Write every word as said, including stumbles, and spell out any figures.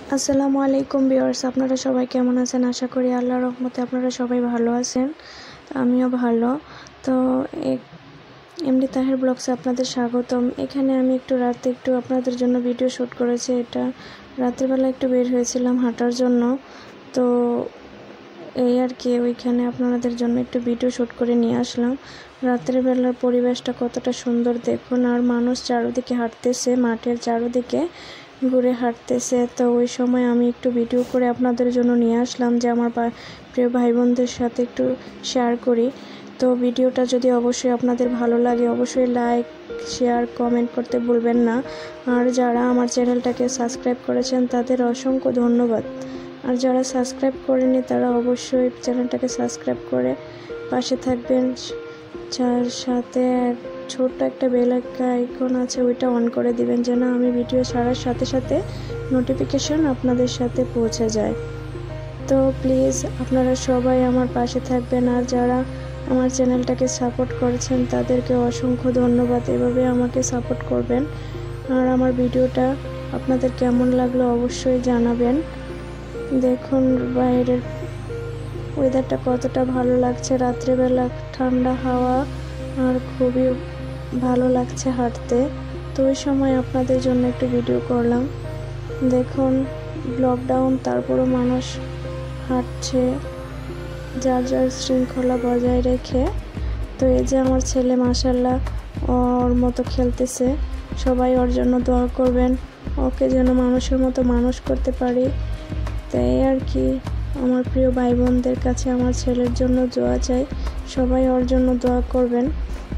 আসসালামু আলাইকুম ভিউয়ার্স, আপনারা সবাই কেমন আছেন? আশা করি আল্লাহর রহমতে আপনারা সবাই ভালো আছেন। আমিও ভালো। তো এমডি তাহের ব্লগসে আপনাদের স্বাগতম। এখানে আমি একটু রাতে একটু আপনাদের জন্য ভিডিও শ্যুট করেছি। এটা রাত্রিবেলা একটু বের হয়েছিলাম হাঁটার জন্য। তো এই আর কি, ওইখানে আপনাদের জন্য একটু ভিডিও শ্যুট করে নিয়ে আসলাম। রাত্রিবেলার পরিবেশটা কতটা সুন্দর দেখুন, আর মানুষ চারদিকে হাঁটতেছে, মাঠের চারদিকে ঘুরে হাঁটতেছে। তো ওই সময় আমি একটু ভিডিও করে আপনাদের জন্য নিয়ে আসলাম, যে আমার প্রিয় ভাই বোনদের সাথে একটু শেয়ার করি। তো ভিডিওটা যদি অবশ্যই আপনাদের ভালো লাগে, অবশ্যই লাইক, শেয়ার, কমেন্ট করতে ভুলবেন না। আর যারা আমার চ্যানেলটাকে সাবস্ক্রাইব করেছেন তাদের অসংখ্য ধন্যবাদ। আর যারা সাবস্ক্রাইব করেনি তারা অবশ্যই চ্যানেলটাকে সাবস্ক্রাইব করে পাশে থাকবেন। যার সাথে ছোট্ট একটা বেল আইকন আছে, ওইটা অন করে দিবেন, যেন আমি ভিডিও ছাড়ার সাথে সাথে নোটিফিকেশন আপনাদের সাথে পৌঁছে যায়। তো প্লিজ আপনারা সবাই আমার পাশে থাকবেন। আর যারা আমার চ্যানেলটাকে সাপোর্ট করেছেন তাদেরকে অসংখ্য ধন্যবাদ। এভাবে আমাকে সাপোর্ট করবেন। আর আমার ভিডিওটা আপনাদের কেমন লাগলো অবশ্যই জানাবেন। দেখুন বাইরের ওয়েদারটা কতটা ভালো লাগছে, রাত্রেবেলা ঠান্ডা হাওয়া, আর খুবই ভালো লাগছে হাঁটতে। তো ওই সময় আপনাদের জন্য একটু ভিডিও করলাম। দেখুন লকডাউন, তারপরও মানুষ হাঁটছে যার যার শৃঙ্খলা বজায় রেখে। তো এই যে আমার ছেলে মাশাআল্লাহ ওর মতো খেলতেছে, সবাই ওর জন্য দোয়া করবেন, ওকে যেন মানুষের মতো মানুষ করতে পারি। তাই আর কি, আমার প্রিয় ভাই বোনদের কাছে আমার ছেলের জন্য দোয়া চাই, সবাই ওর জন্য দোয়া করবেন।